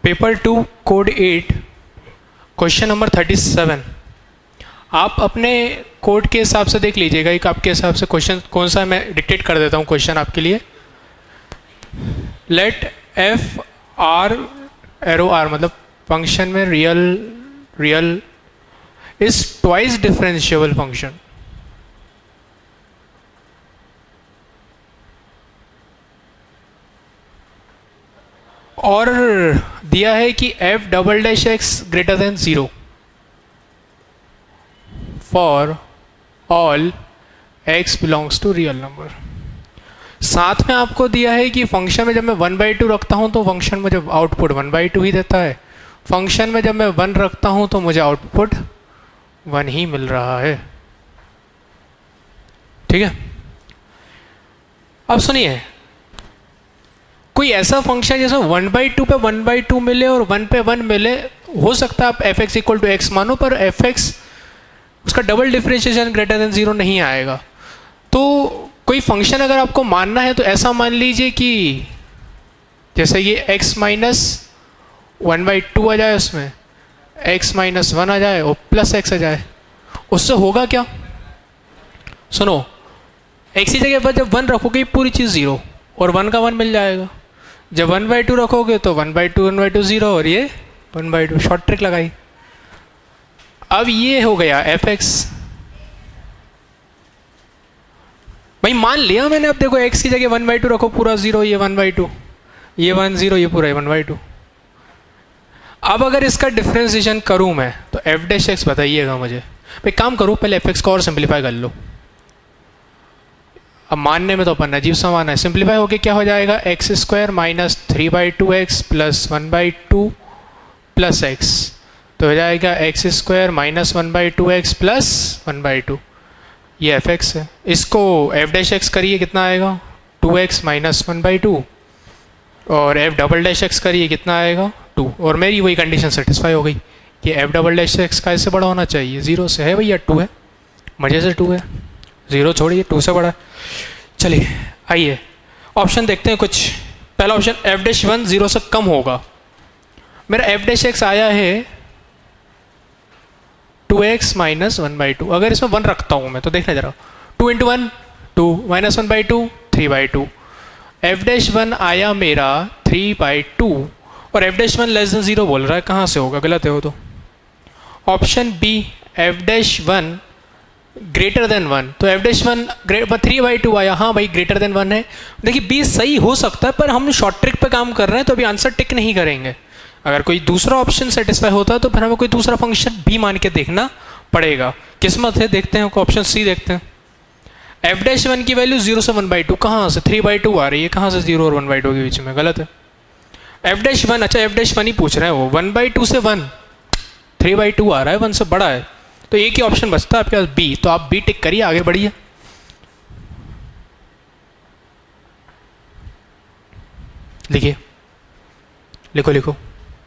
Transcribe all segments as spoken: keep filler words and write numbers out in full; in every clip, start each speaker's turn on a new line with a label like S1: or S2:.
S1: Paper two code eight question number thirty seven. आप अपने code के हिसाब से देख लीजिएगा, एक आपके हिसाब से क्वेश्चन कौन सा है, मैं डिक्टेट कर देता हूँ क्वेश्चन आपके लिए। Let F R arrow R मतलब फंक्शन में real real is twice differentiable function. और दिया है कि f double dash X greater than zero for all x belongs to real number. साथ में आपको दिया है कि फंक्शन में जब मैं वन बाई टू रखता हूं तो फंक्शन मुझे आउटपुट वन बाई टू ही देता है, फंक्शन में जब मैं वन रखता हूं तो मुझे आउटपुट वन ही मिल रहा है। ठीक है, अब सुनिए, कोई ऐसा फंक्शन जैसे वन बाई टू पे वन बाई टू मिले और वन पे वन मिले, हो सकता है आप F X equal to X मानो, पर एफ एक्स उसका double differentiation greater than zero नहीं आएगा। तो कोई फंक्शन अगर आपको मानना है तो ऐसा मान लीजिए कि जैसे ये x minus one by two आ जाए, उसमें x माइनस वन आ जाए और प्लस एक्स आ जाए। उससे होगा क्या, सुनो, x की जगह पर जब वन रखोगे पूरी चीज़ ज़ीरो और वन का वन मिल जाएगा। जब वन बाई टू रखोगे तो one by two one by two zero और ये one by two, short trick लगाई। अब ये हो गया एफ एक्स। भाई मान लिया मैंने, अब देखो x की जगह वन बाई टू रखो, पूरा जीरो, ये वन बाई टू, ये वन जीरो, ये पूरा वन बाई टू। अब अगर इसका डिफरेंशिएशन करूं मैं तो एफ डैश एक्स बताइएगा मुझे। भाई काम करो, पहले एफ एक्स को और सिंप्लीफाई कर लो। अब मानने में तो अपन अजीब सा माना है, सिंप्लीफाई होके क्या हो जाएगा, X square minus three by two X plus one by two plus X, तो हो जाएगा X square minus one by two X plus one by two. ये एफ एक्स है, इसको एफ डैश एक्स करिए कितना आएगा, two X minus one by two, और एफ डबल डैश एक्स करिए कितना आएगा, टू। और मेरी वही कंडीशन सेटिस्फाई हो गई कि एफ डबल डैश एक्स का इससे बड़ा होना चाहिए, ज़ीरो से है भैया, टू है, मज़े से टू है, ज़ीरो छोड़िए, टू से बड़ा। चलिए आइए ऑप्शन देखते हैं कुछ। पहला option F dash one zero से कम होगा। मेरा एफ डैश एक्स आया है two X minus one by two. अगर इसमें वन रखता हूँ मैं तो देखना जरा, two into one two, minus one by two three by two. F dash one आया मेरा थ्री बाई टू और F dash one less than zero बोल रहा है, कहाँ से होगा, गलत है वो तो। Option B F dash one greater than one, तो F dash one three by two आया, हाँ भाई ग्रेटर देन वन है। देखिए बी सही हो सकता है, पर हम शॉर्ट ट्रिक पे काम कर रहे हैं तो अभी आंसर टिक नहीं करेंगे। अगर कोई दूसरा ऑप्शन सेटिस्फाई होता है तो फिर हमें कोई दूसरा फंक्शन भी मान के देखना पड़ेगा। किस्मत है, देखते हैं, ऑप्शन सी देखते हैं। एफ डैश वन की वैल्यू जीरो से वन बाई टू, कहाँ से थ्री बाई टू आ रही है, कहाँ से जीरो और वन बाई टू के बीच में, गलत है। एफ डैश वन, अच्छा एफ डैश वन ही पूछ रहे हैं वो, वन बाई टू से वन, थ्री बाई टू आ रहा है, वन से बड़ा है, तो एक ही ऑप्शन बचता है आपके पास बी, तो आप बी टिक करिए, आगे बढ़िए। लिखिए, लिखो लिखो।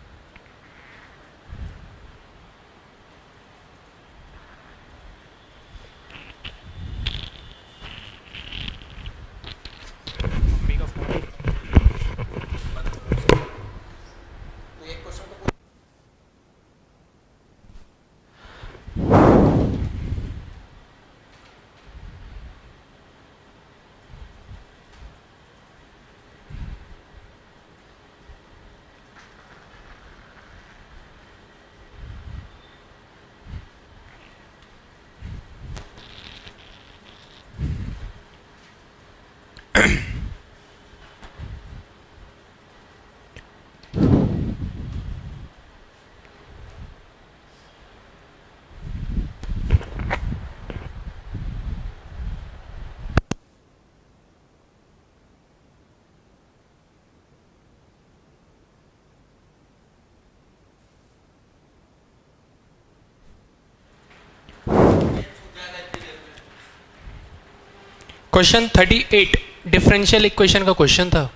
S1: Question thirty eight differential equation का क्वेश्चन था।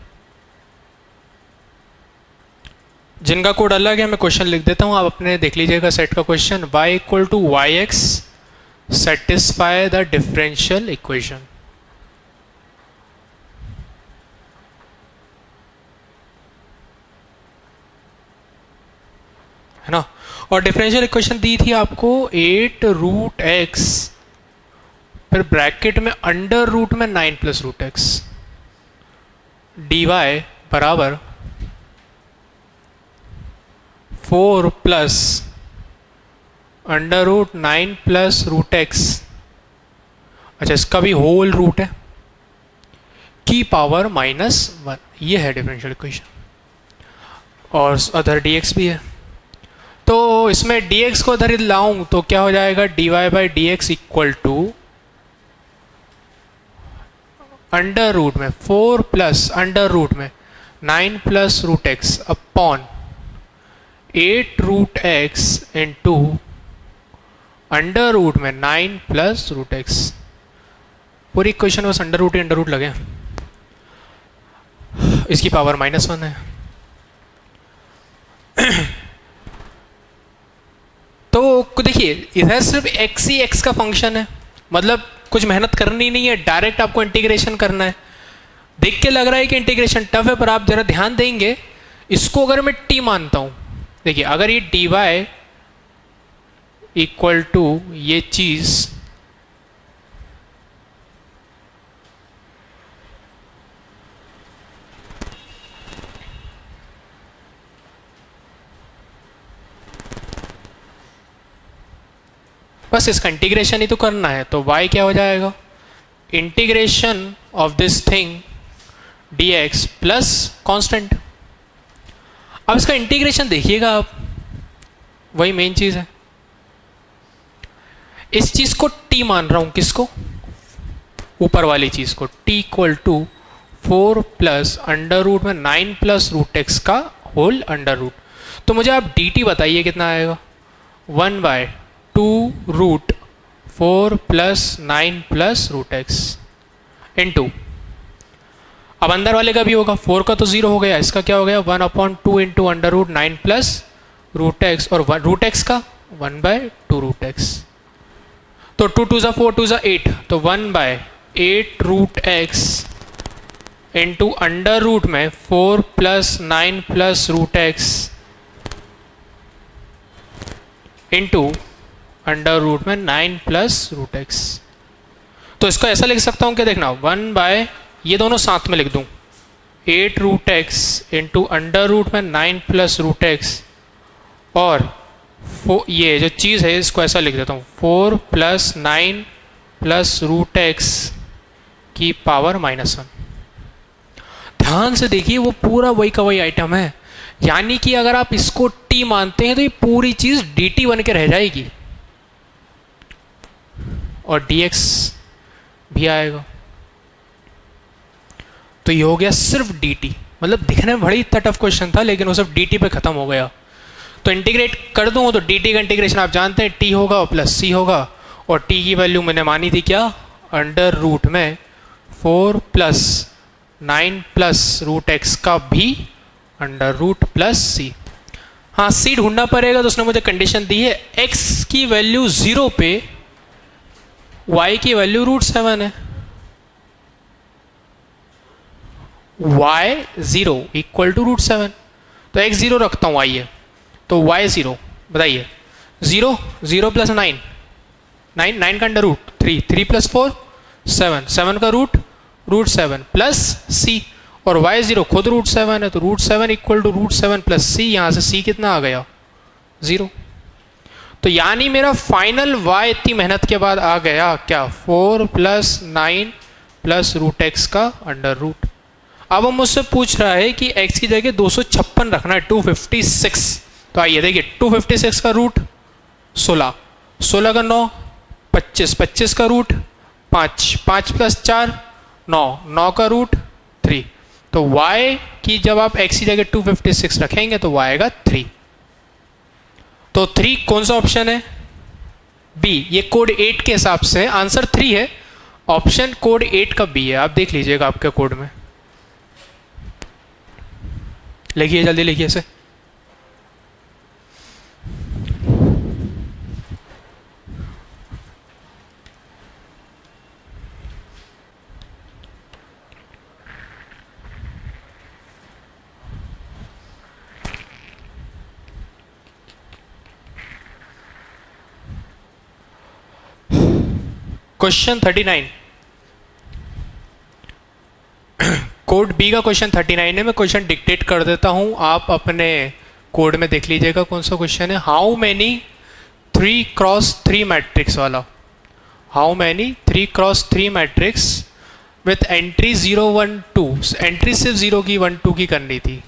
S1: जिनका कोड अलग है मैं क्वेश्चन लिख देता हूं, आप अपने देख लीजिएगा सेट का question. y equal to Y X satisfy the differential equation. है ना। और डिफरेंशियल इक्वेशन दी थी आपको एट रूट एक्स, फिर ब्रैकेट में अंडर रूट में nine plus root X, D Y बराबर four plus under root nine plus root X, अच्छा इसका भी होल रूट है, की पावर माइनस वन। ये है डिफरेंशियल इक्वेशन, और अदर डी एक्स भी है। तो इसमें डी एक्स को अदर लाऊं तो क्या हो जाएगा, D Y by D X equal to under root में फोर प्लस अंडर रूट में nine plus root X upon eight root X into under root में नाइन प्लस रूट एक्स। पूरी इक्वेशन बस अंडर रूट ही under root लगे, इसकी power minus one है। तो देखिए इधर सिर्फ एक्स ही एक्स का फंक्शन है, मतलब कुछ मेहनत करनी नहीं है, डायरेक्ट आपको इंटीग्रेशन करना है। देख के लग रहा है कि इंटीग्रेशन टफ है, पर आप जरा ध्यान देंगे, इसको अगर मैं टी मानता हूं, देखिए अगर ये डी वाई इक्वल टू ये चीज बस इसका इंटीग्रेशन ही तो करना है, तो y क्या हो जाएगा, integration of this thing dx plus constant. अब इसका इंटीग्रेशन देखिएगा आप, वही मेन चीज है। इस चीज को t मान रहा हूं, किसको, ऊपर वाली चीज को, t equal to four plus under root में नाइन प्लस रूट एक्स का होल अंडर रूट। तो मुझे आप dt बताइए कितना आएगा, one by two root four plus nine plus root X into, अब अंदर वाले का भी होगा, फोर का तो जीरो हो गया, इसका क्या हो गया, one upon two into under root nine plus root X, और रूट एक्स का one by two root X. तो टू टू ज़ा फोर, टू ज़ा एट, तो one by eight root X into under root में four plus nine plus root X into under root में nine plus root X. तो इसको ऐसा लिख सकता हूं कि देखना, वन बाय ये दोनों साथ में लिख दूं, eight root X into under root में नाइन प्लस रूट एक्स, और ये जो चीज़ है इसको ऐसा लिख देता हूँ, four plus nine plus root X की पावर माइनस वन। ध्यान से देखिए वो पूरा वही का वही आइटम है, यानी कि अगर आप इसको t मानते हैं तो ये पूरी चीज dt बन के रह जाएगी और dx भी आएगा। तो ये हो गया सिर्फ dt, मतलब दिखने में बड़ी इतना टफ क्वेश्चन था लेकिन वो सिर्फ dt पे खत्म हो गया। तो इंटीग्रेट कर दूं तो dt का इंटीग्रेशन आप जानते हैं t होगा और प्लस c होगा, और t की वैल्यू मैंने मानी थी क्या, अंडर रूट में four plus nine plus root X का भी अंडर रूट प्लस सी। हाँ सी ढूंढना पड़ेगा, तो उसने मुझे कंडीशन दी है x की वैल्यू जीरो पे y की वैल्यू रूट सेवन है, y zero equal to root seven, तो x जीरो रखता हूँ, y है तो y जीरो, बताइए zero, zero plus nine, nine, nine का under root three, three plus four seven, seven का root root seven plus C, और y जीरो खुद रूट सेवन है, तो root seven equal to root seven plus C, यहाँ से c कितना आ गया, जीरो। तो यानी मेरा फाइनल y इतनी मेहनत के बाद आ गया क्या, four plus nine plus root X का अंडर रूट। अब हम मुझसे पूछ रहा है कि x की जगह दो सौ छप्पन रखना है, टू फिफ्टी सिक्स। तो आइए देखिए, टू फिफ्टी सिक्स का रूट सोलह, सोलह का नौ, पच्चीस, पच्चीस का रूट पाँच, पाँच प्लस चार नौ, नौ का रूट थ्री। तो y की जब आप x की जगह टू फिफ्टी सिक्स रखेंगे तो y आएगा थ्री। तो थ्री कौन सा ऑप्शन है, बी। ये कोड एट के हिसाब से आंसर थ्री है, ऑप्शन कोड एट का बी है। आप देख लीजिएगा आपके कोड में, लिखिए जल्दी लिखिए इसे। Question thirty nine, code B का क्वेश्चन थर्टी नाइन है। मैं क्वेश्चन डिक्टेट कर देता हूं, आप अपने कोड में देख लीजिएगा कौन सा क्वेश्चन है। How many three cross three matrix वाला, how many three cross three matrix with entry zero one two, entry सिर्फ जीरो की वन टू की करनी थी,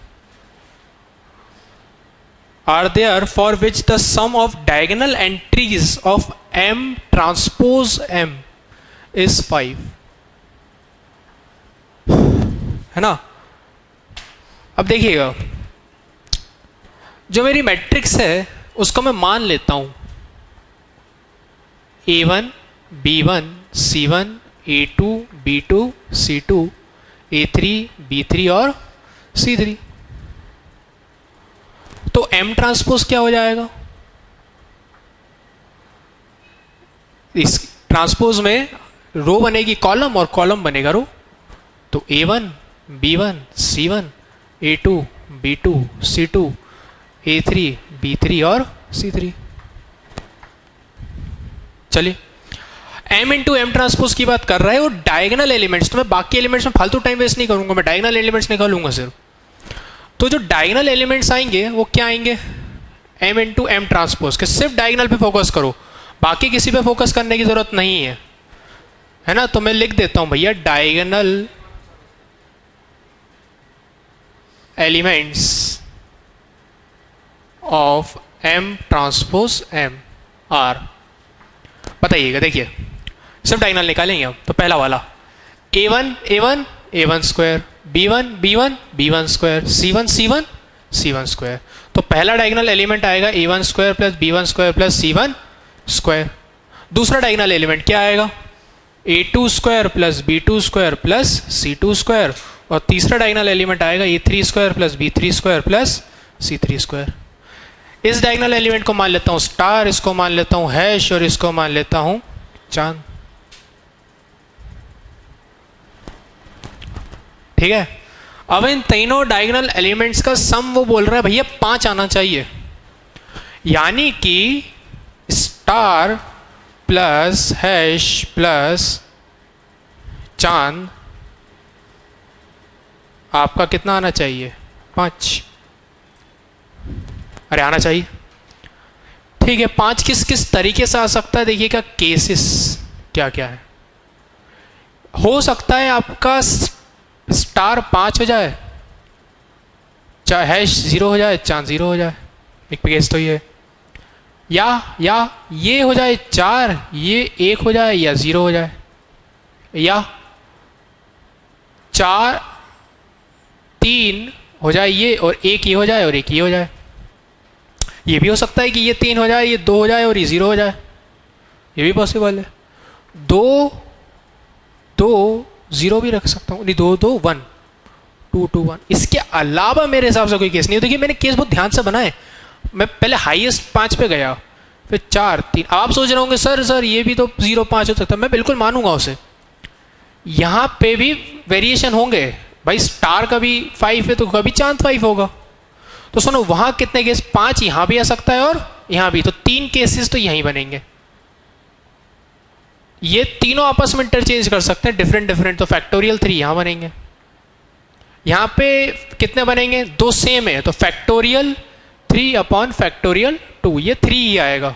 S1: are there for which the sum of diagonal entries of M transpose M is five, है ना। अब देखिएगा, जो मेरी मैट्रिक्स है उसको मैं मान लेता हूं A one, B one, C one, A two, B two, C two, A three, B three और सी थ्री। तो एम ट्रांसपोज क्या हो जाएगा? इस ट्रांसपोज में रो बनेगी कॉलम और कॉलम बनेगा रो। तो A one, B one, C one, A two, B two, C two, A three, B three और सी थ्री। चलिए, एम इंटू एम ट्रांसपोज की बात कर रहा है वो डायगोनल एलिमेंट्स, तो मैं बाकी एलिमेंट्स में फालतू टाइम वेस्ट नहीं करूंगा, मैं डायगोनल एलिमेंट्स निकालूंगा सिर्फ। तो जो डायगोनल एलिमेंट्स आएंगे वो क्या आएंगे? एम इंटू एम ट्रांसपोज के, सिर्फ डायगोनल पे फोकस करो, बाकी किसी पे फोकस करने की जरूरत नहीं है, है ना। तो मैं लिख देता हूं भैया, diagonal elements of M transpose M are, बताइएगा। देखिए सिर्फ डायगोनल निकालेंगे हम। तो पहला वाला A one, A one, A one square, B one, B one, B one square, C one, C one, C one square. तो पहला डायगोनल एलिमेंट आएगा A one square plus B one square plus C one square. दूसरा diagonal element क्या आएगा? A two square plus B two square plus C two square. और तीसरा diagonal element आएगा A three square plus B three square plus C three square. इस diagonal element को मान लेता हूं स्टार, इसको मान लेता हूं हैश और इसको मान लेता हूं चांद। ठीक है। अब इन तीनों डायगोनल एलिमेंट्स का सम वो बोल रहा है भैया पांच आना चाहिए, यानी कि स्टार प्लस हैश प्लस चांद आपका कितना आना चाहिए? पांच। अरे आना चाहिए। ठीक है, पांच किस किस तरीके से आ सकता है देखिएगा, केसेस क्या क्या है। हो सकता है आपका स्टार पांच हो जाए, चाहे हैश जीरो हो जाए, चांद जीरो हो जाए, एक केस तो ये, या या ये हो जाए चार, ये एक हो जाए या जीरो हो जाए, या चार तीन हो जाए ये और एक ये हो जाए और एक ये हो जाए। ये भी हो सकता है कि ये तीन हो जाए, ये दो हो जाए और ये जीरो हो जाए, ये भी पॉसिबल है। दो दो जीरो भी रख सकता हूँ, नहीं दो दो वन, टू टू वन। इसके अलावा मेरे हिसाब से कोई केस नहीं हो। देखिए मैंने केस बहुत ध्यान से बनाए, मैं पहले हाईएस्ट पाँच पे गया, फिर चार तीन। आप सोच रहे होंगे सर सर ये भी तो जीरो पाँच हो सकता है, मैं बिल्कुल मानूंगा उसे। यहाँ पे भी वेरिएशन होंगे भाई, स्टार कभी फाइव है तो कभी चांद फाइव होगा। तो सुनो वहां कितने केस? पांच यहां भी आ सकता है और यहां भी, तो तीन केसेस तो यहीं बनेंगे। ये तीनों आपस में इंटरचेंज कर सकते हैं, डिफरेंट डिफरेंट। तो फैक्टोरियल थ्री यहां बनेंगे, यहां पे कितने बनेंगे? दो सेम है, तो factorial three upon factorial two, ये थ्री ही आएगा।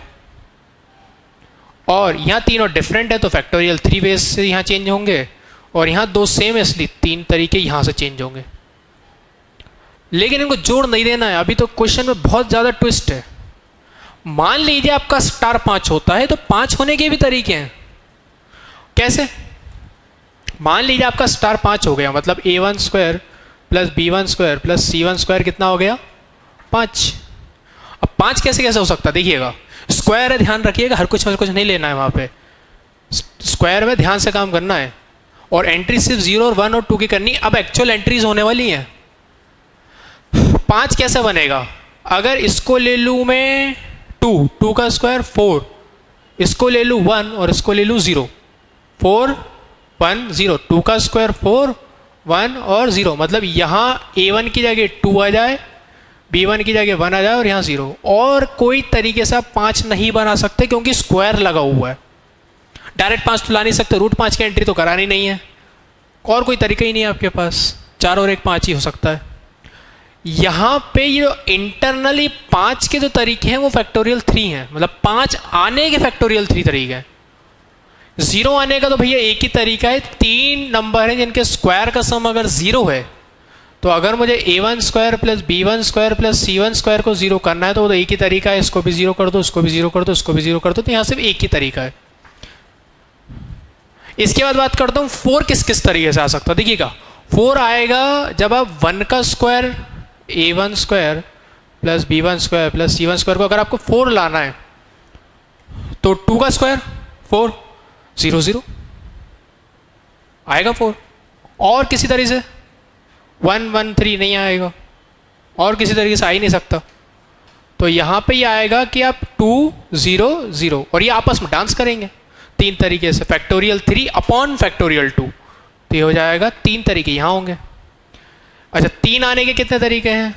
S1: और यहां तीनों डिफरेंट है तो फैक्टोरियल थ्री बेस से यहां चेंज होंगे, और यहां दो सेम है इसलिए तीन तरीके यहां से चेंज होंगे। लेकिन इनको जोड़ नहीं देना है, अभी तो क्वेश्चन में बहुत ज्यादा ट्विस्ट है। मान लीजिए आपका स्टार पांच होता है, तो पांच होने के भी तरीके हैं। कैसे? मान लीजिए आपका स्टार पांच हो गया, मतलब A one square plus B one square plus C one square कितना हो गया? पांच। अब पांच कैसे कैसे हो सकता है देखिएगा, स्क्वायर है, ध्यान रखिएगा, हर कुछ हर कुछ नहीं लेना है वहां पे, स्क्वायर में ध्यान से काम करना है। और एंट्री सिर्फ जीरो और वन और टू की करनी। अब एक्चुअल एंट्रीज होने वाली हैं। पांच कैसे बनेगा? अगर इसको ले लूं मैं टू, टू का स्क्वायर फोर, इसको ले लूं वन और इसको ले लूं zero, four one zero, two का स्क्वायर फोर, वन और जीरो, मतलब यहां ए वन की जगह टू आ जाए, बी वन की जगह वन आ जाए और यहां जीरो। और कोई तरीके से आप पांच नहीं बना सकते क्योंकि स्क्वायर लगा हुआ है। डायरेक्ट पाँच तो ला नहीं सकते, रूट पाँच की एंट्री तो करानी नहीं है, और कोई तरीका ही नहीं है आपके पास, चार और एक पाँच ही हो सकता है। यहाँ पे ये इंटरनली पाँच के जो तरीके हैं वो फैक्टोरियल थ्री हैं, मतलब पाँच आने के फैक्टोरियल थ्री तरीके हैं। जीरो आने का तो भैया एक ही तरीका है, तीन नंबर हैं जिनके स्क्वायर का सम अगर जीरो है, तो अगर मुझे A one square plus B one square plus C one square को जीरो करना है तो वो तो एक ही तरीका है, इसको भी जीरो कर दो, इसको भी जीरो कर दो, इसको भी जीरो कर दो, तो यहाँ सिर्फ एक ही तरीका है। इसके बाद बात करता हूँ फोर किस किस तरीके से आ सकता है। देखिएगा फोर आएगा जब आप वन का square A one square plus B one square plus C one square को अगर आपको फोर लाना है तो टू का स्क्वायर फोर, जीरो जीरो आएगा फोर। और किसी तरीके से वन वन थ्री नहीं आएगा, और किसी तरीके से आ ही नहीं सकता। तो यहाँ पे ये आएगा कि आप टू जीरो जीरो, और ये आपस में डांस करेंगे तीन तरीके से, factorial three upon factorial two, तो ये हो जाएगा तीन तरीके यहाँ होंगे। अच्छा तीन आने के कितने तरीके हैं,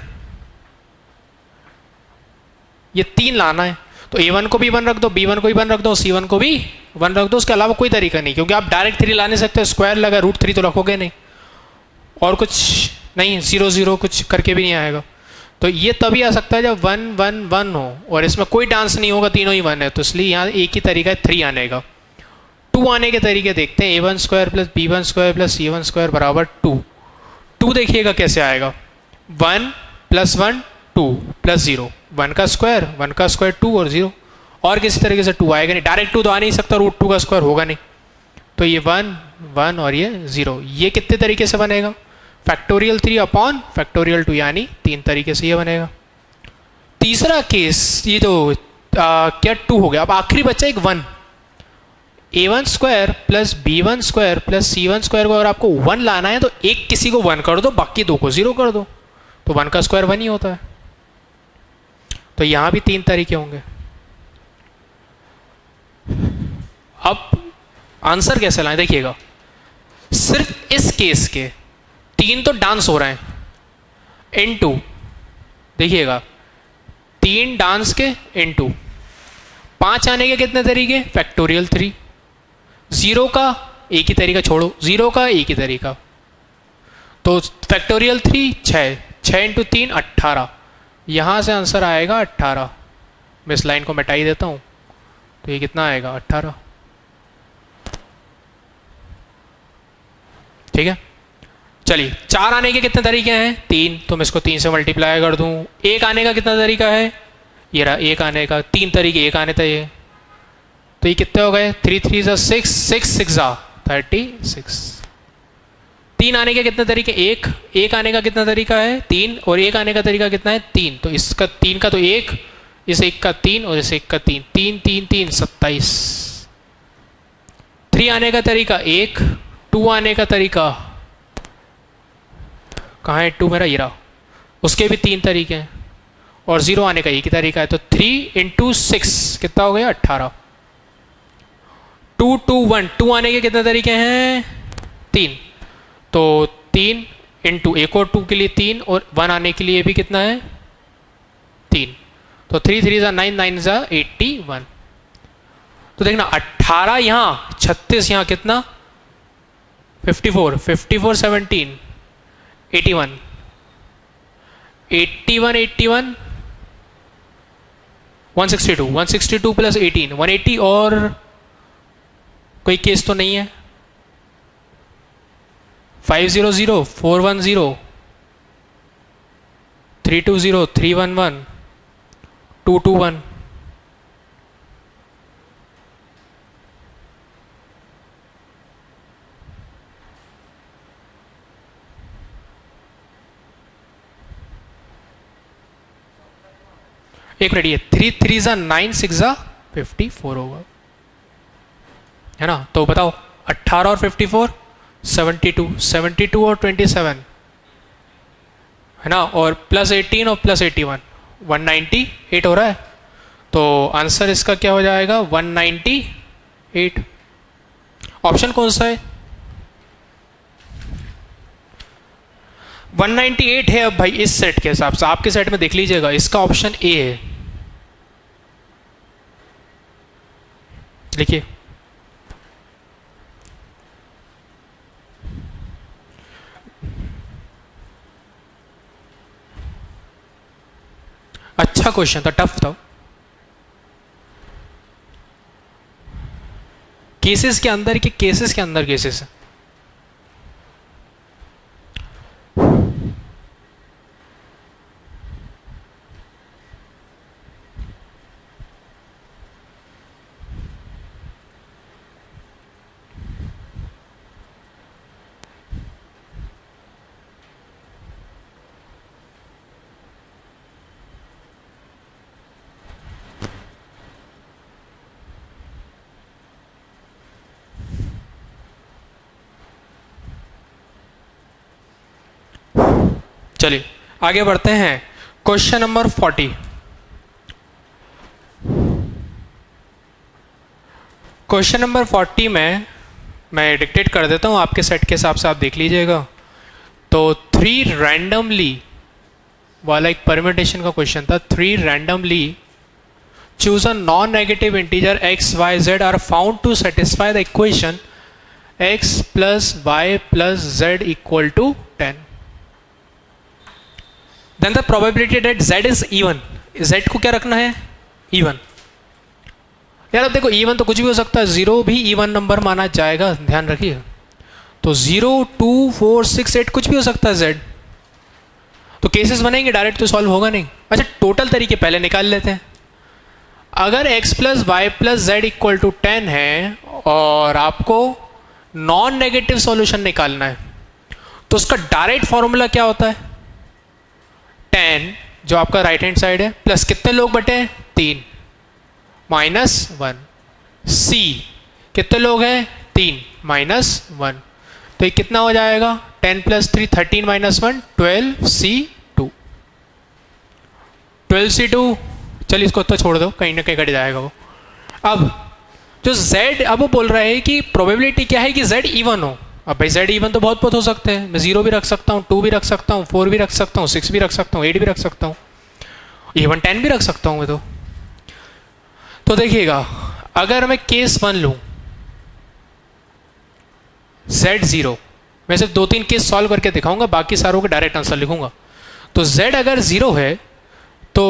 S1: ये तीन लाना है तो ए वन को भी वन रख दो, बी वन को भी वन रख दो, सी वन को भी वन रख दो, उसके अलावा कोई तरीका नहीं, क्योंकि आप डायरेक्ट थ्री ला नहीं सकते, स्क्वायर लगा रूट थ्री तो रखोगे नहीं, और कुछ नहीं, जीरो जीरो कुछ करके भी नहीं आएगा। तो ये तभी आ सकता है जब वन वन वन हो और इसमें कोई डांस नहीं होगा, तीनों ही वन है, तो इसलिए यहाँ एक ही तरीका है थ्री आने का। टू आने के तरीके देखते हैं, A one square plus B one square plus C one square बराबर टू। टू देखिएगा कैसे आएगा, one plus one two plus zero, one का स्क्वायर वन का स्क्वायर टू और जीरो, और किसी तरीके से टू आएगा नहीं, डायरेक्ट टू तो आ नहीं सकता, रूट टू का स्क्वायर होगा नहीं, तो ये वन वन और ये जीरो। ये कितने तरीके से बनेगा, factorial three upon factorial two, यानी तीन तरीके से ये बनेगा। तीसरा केस ये जो आ, क्या टू हो गया, अब आखिरी बच्चा एक one, A one square plus B one square plus C one square को अगर आपको वन लाना है तो एक किसी को वन कर दो, बाकी दो को जीरो कर दो, तो वन का स्क्वायर वन ही होता है। तो यहां भी तीन तरीके होंगे। अब आंसर कैसे लाएं, देखिएगा सिर्फ इस केस के तीन तो डांस हो रहे हैं इन टू, देखिएगा तीन डांस के इन टू। पांच आने के कितने तरीके, फैक्टोरियल थ्री। जीरो का एक ही तरीका, छोड़ो जीरो का एक ही तरीका, तो फैक्टोरियल थ्री छः, छः इंटू तीन अट्ठारह, यहां से आंसर आएगा अट्ठारह। मैं इस लाइन को मिटा ही देता हूं, तो ये कितना आएगा अट्ठारह। ठीक है, चलिए चार आने के कितने तरीके हैं, तीन, तो मैं इसको तीन से मल्टीप्लाई कर दूं। एक आने का कितना तरीका है, ये रहा एक आने का, तीन तरीके एक आने चाहिए, तो ये कितने हो गए, थ्री थ्री जा सिक्स, सिक्स सिक्स जा थर्टी सिक्स। तीन आने के कितने तरीके, एक, एक आने का कितना तरीका है, तीन, और एक आने का तरीका कितना है, तीन, तो इसका तीन का तो एक, इस एक का तीन और इस एक का तीन, तीन तीन तीन सत्ताईस। थ्री आने का तरीका एक, टू आने का तरीका कहाँ है, टू मेरा ये रहा, उसके भी तीन तरीके हैं, और जीरो आने का एक ही तरीका है, तो थ्री इंटू सिक्स कितना हो गया अट्ठारह। टू टू वन, टू आने के कितने तरीके हैं, तीन, तो तीन इंटू एक और टू के लिए तीन, और वन आने के लिए भी कितना है तीन, तो थ्री थ्री जा नाइन, नाइन जा एट्टी वन। तो देखना अट्ठारह यहाँ, छत्तीस यहाँ, कितना fifty four, fifty four seventeen, eighty one, eighty one, eighty one, one sixty two, one sixty two plus eighteen, one eighty, और कोई केस तो नहीं है, five zero zero, four one zero, three two zero, three one one, two two one. एक minute, ये three three जा nine, six जा fifty four होगा, है ना। तो बताओ अट्ठारह और fifty four seventy two, seventy two और ट्वेंटी सेवन, है ना, और प्लस एटीन और plus eighty one, one ninety eight हो रहा है। तो आंसर इसका क्या हो जाएगा, वन नाइन्टी एट। ऑप्शन कौन सा है, वन नाइन्टी एट है। अब भाई इस सेट के हिसाब से आपके सेट में देख लीजिएगा, इसका ऑप्शन ए है। देखिए अच्छा क्वेश्चन था, टफ था। केसेस के अंदर के केसेस के अंदर केसेस। चलिए आगे बढ़ते हैं। Question number forty. Question number forty में मैं डिक्टेट कर देता हूं, आपके सेट के हिसाब से आप देख लीजिएगा। तो थ्री रैंडमली वाला एक परम्यूटेशन का क्वेश्चन था। Three randomly choose a non negative integer X Y Z are found to satisfy the equation X plus Y plus Z equal to ten. Then the probability that z is even, z को क्या रखना है? even। यार अब देखो even तो कुछ भी हो सकता है, जीरो भी even नंबर माना जाएगा, ध्यान रखिए। तो zero two four six eight कुछ भी हो सकता है z। तो केसेस बनेंगे, डायरेक्ट तो सॉल्व होगा नहीं। अच्छा टोटल तरीके पहले निकाल लेते हैं। अगर x plus Y plus Z equal to ten है और आपको नॉन नेगेटिव सॉल्यूशन निकालना है, तो उसका डायरेक्ट फॉर्मूला क्या होता है? टेन जो आपका राइट हैंड साइड है प्लस कितने लोग बटे हैं? तीन, माइनस वन। सी कितने लोग हैं? तीन, माइनस वन। तो ये कितना हो जाएगा? Ten plus three thirteen minus one twelve C two. Twelve C two. चलिए इसको तो छोड़ दो, कहीं ना कहीं कट जाएगा वो। अब जो z, अब वो बोल रहा है कि प्रोबेबिलिटी क्या है कि z इवन हो। अब भाई z इवन तो बहुत बहुत हो सकते हैं। मैं जीरो भी रख सकता हूँ, टू भी रख सकता हूँ, फोर भी रख सकता हूँ, सिक्स भी रख सकता हूँ, एट भी रख सकता हूँ, इवन टेन भी रख सकता हूँ मैं तो। तो देखिएगा अगर मैं केस वन लूँ z जीरो, मैं सिर्फ दो तीन केस सॉल्व करके दिखाऊंगा, बाकी सारों के डायरेक्ट आंसर लिखूंगा। तो z अगर जीरो है तो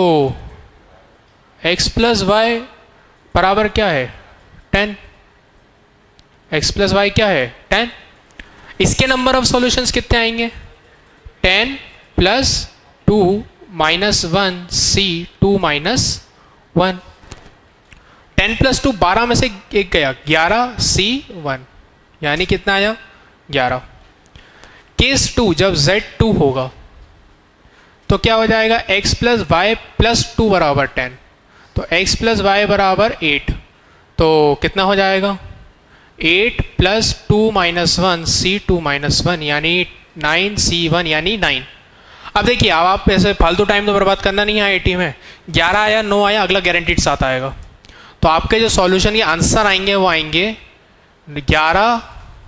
S1: x प्लस वाई बराबर क्या है? टेन। x प्लस वाई क्या है? टेन। इसके नंबर ऑफ सॉल्यूशंस कितने आएंगे? Ten plus two minus one C two minus one. Ten plus two बारह में से एक गया, ग्यारह सी वन, यानी कितना आया? ग्यारह। केस टू जब z टू होगा तो क्या हो जाएगा? x plus Y plus two बराबर टेन। तो x प्लस वाई बराबर एट। तो कितना हो जाएगा? Eight plus two minus one C two minus one यानी नाइन सी वन यानी नाइन। अब देखिए अब आप ऐसे फालतू टाइम तो बर्बाद करना नहीं है एटी में। ग्यारह आया, नौ आया, अगला गारंटीड सात आएगा। तो आपके जो सॉल्यूशन के आंसर आएंगे वो आएंगे ग्यारह,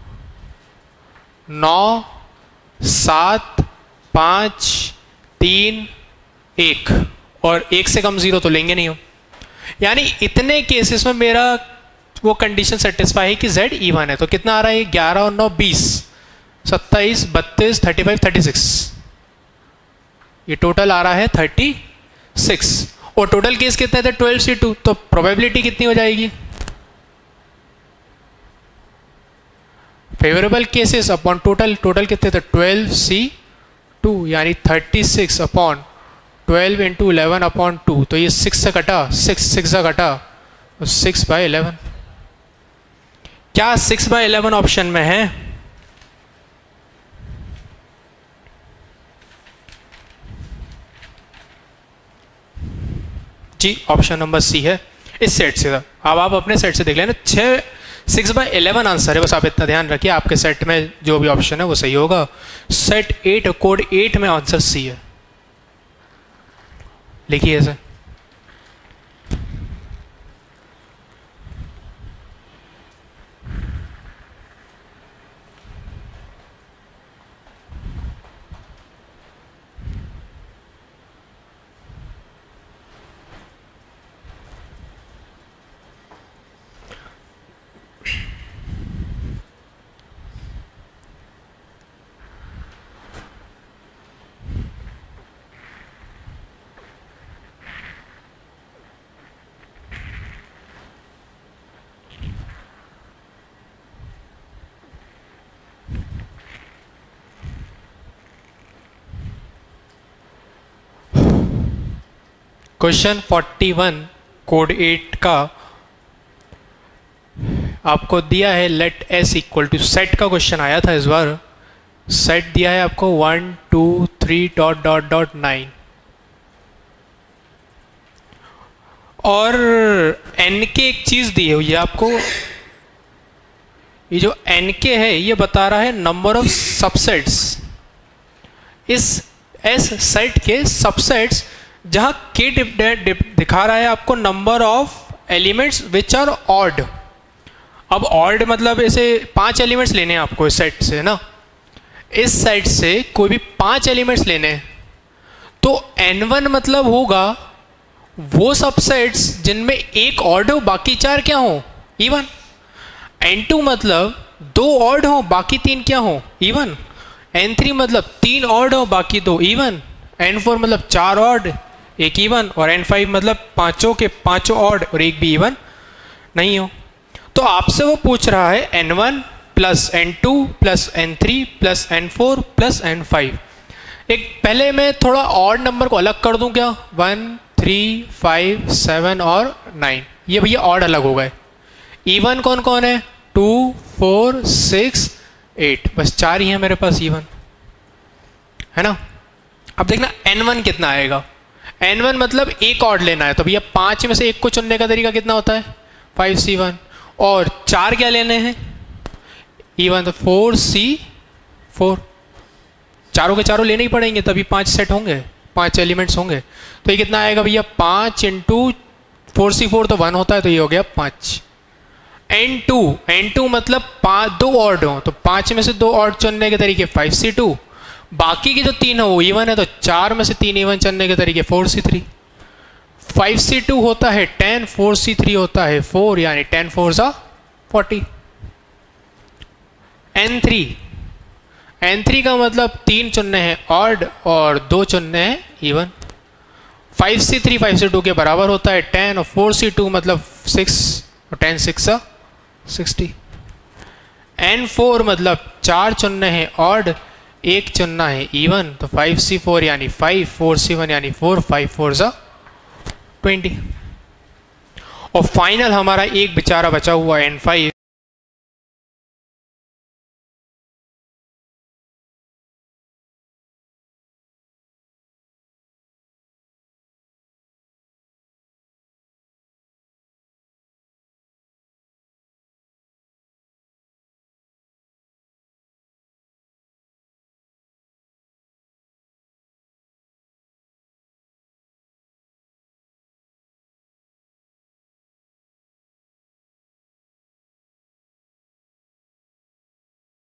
S1: नौ, सात, पाँच, तीन, एक, और एक से कम जीरो तो लेंगे नहीं हो। यानी इतने केसेस में मेरा वो कंडीशन सेटिस्फाई है कि z इवन है। तो कितना आ रहा है? ग्यारह और नौ बीस, सत्ताईस, बत्तीस, थर्टी फाइव, थर्टी सिक्स। ये टोटल आ रहा है थर्टी सिक्स। और टोटल केस कितने थे? Twelve C two. तो प्रोबेबिलिटी कितनी हो जाएगी? Favourable cases upon total. Total कितने थे? ट्वेल्व सी टू यानी thirty six upon twelve into eleven upon two. तो ये सिक्स से कटा, सिक्स सिक्स से कटा, तो सिक्स बाई इलेवन। क्या सिक्स बाई इलेवन ऑप्शन में है? जी ऑप्शन नंबर सी है इस सेट से। अब आप अपने सेट से देख लेना, छः सिक्स बाई इलेवन आंसर है। बस आप इतना ध्यान रखिए आपके सेट में जो भी ऑप्शन है वो सही होगा। सेट एट कोड एट में आंसर सी है। लिखिए ऐसे। Question forty one code eight का आपको दिया है let S equal to, set का क्वेश्चन आया था इस बार। सेट दिया है आपको one two three dot dot dot nine, और एन के एक चीज दी है ये आपको, ये जो एन के है ये बता रहा है नंबर ऑफ सबसेट्स, इस एस सेट के सबसेट्स, जहां के दिखा रहा है आपको number of elements which are odd. अब ऑड मतलब ऐसे पांच एलिमेंट्स लेने हैं आपको इस सेट से ना, इस सेट से कोई भी पांच एलिमेंट्स लेने हैं, तो एन वन मतलब होगा वो सबसेट्स जिनमें एक ऑड हो बाकी चार क्या हो, इवन। एन टू मतलब दो ऑड हो बाकी तीन क्या हो, इवन। एन थ्री मतलब तीन ऑड हो बाकी दो इवन। एन फोर मतलब चार ऑड एक इवन, और एन फाइव मतलब पांचों के पांचों ऑड और एक भी इवन नहीं हो। तो आपसे वो पूछ रहा है N one plus N two plus N three plus N four plus N five. एक पहले मैं थोड़ा ऑड नंबर को अलग कर दूं क्या, वन थ्री फाइव सेवन और नाइन, ये भैया ऑड अलग हो गए। इवन कौन कौन है, टू फोर सिक्स एट, बस चार ही है मेरे पास इवन, है ना। अब देखना एन वन कितना आएगा, एन वन मतलब एक ऑड लेना है, तो भैया पांच में से एक को चुनने का तरीका कितना होता है, फाइव सी वन, और चार क्या लेने हैं इवन, तो फोर सी फोर, चारों के चारों लेने ही पड़ेंगे तभी पांच सेट होंगे, पांच एलिमेंट्स होंगे। तो ये कितना आएगा भैया, पांच इंटू फोर सी फोर तो वन होता है, तो ये हो गया पांच। एन टू, एन टू मतलब पांच दो ऑड हो, तो पांच में से दो ऑड चुनने के तरीके फाइव सी टू, बाकी की जो तीन है वो इवन है, तो चार में से तीन इवन चुनने के तरीके four C three. Five C two होता है टेन, फोर सी थ्री होता है फोर, यानी टेन फोर सा forty. N three, N three का मतलब तीन चुनने हैं ऑड और दो चुनने हैं even. Five C three five C two के बराबर होता है टेन, और फोर सी टू मतलब सिक्स, और ten six sixty. N four मतलब चार चुनने हैं ऑड, एक चुनना है इवन, तो फाइव सी फोर यानी फाइव, फोर सी वन यानी फोर, फाइव फोर सा ट्वेंटी। और फाइनल हमारा एक बेचारा बचा हुआ एन फाइव,